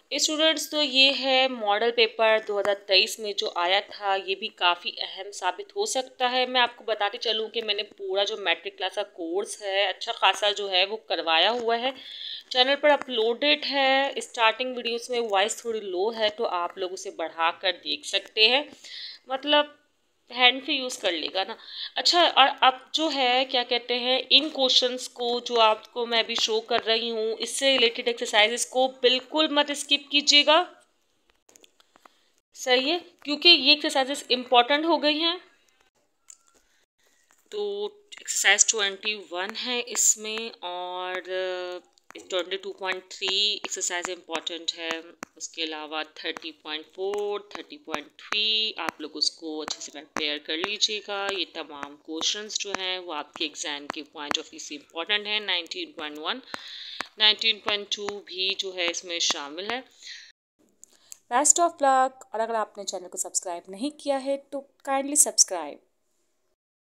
Students, तो ये है मॉडल पेपर 2023 में जो आया था। ये भी काफ़ी अहम साबित हो सकता है। मैं आपको बताती चलूँ कि मैंने पूरा जो मैट्रिक क्लास का कोर्स है अच्छा खासा जो है वो करवाया हुआ है, चैनल पर अपलोडेड है। स्टार्टिंग वीडियोस में वॉइस थोड़ी लो है तो आप लोग उसे बढ़ा कर देख सकते हैं, मतलब हैंड फ्री यूज़ कर लेगा ना। अच्छा, और अब जो है क्या कहते हैं, इन क्वेश्चंस को जो आपको मैं अभी शो कर रही हूँ इससे रिलेटेड एक्सरसाइजेस को बिल्कुल मत स्किप कीजिएगा, सही है, क्योंकि ये एक्सरसाइजेस इंपॉर्टेंट हो गई हैं। तो एक्सरसाइज 21 है इसमें, और 22.3 एक्सरसाइज इम्पॉर्टेंट है। उसके अलावा 30.4, 30.3 आप लोग उसको अच्छे से प्रिपेयर कर लीजिएगा। ये तमाम क्वेश्चंस जो हैं वो आपके एग्जाम के पॉइंट ऑफ व्यू से इम्पॉर्टेंट है। 19.1, 19.2 भी जो है इसमें शामिल है। Best of luck. और अगर आपने चैनल को सब्सक्राइब नहीं किया है तो काइंडली सब्सक्राइब।